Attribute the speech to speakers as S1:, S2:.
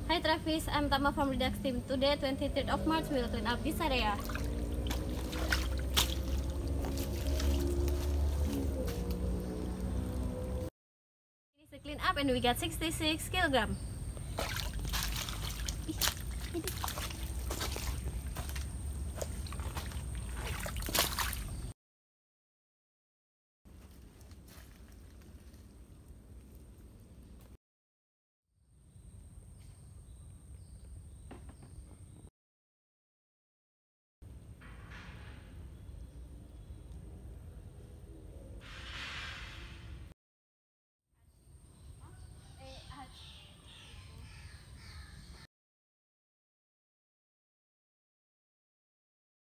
S1: Hi Travis, I'm Tama from Redux team. Today, 23rd of March, we will clean up this area. Finish the clean up and we got 66 kilograms.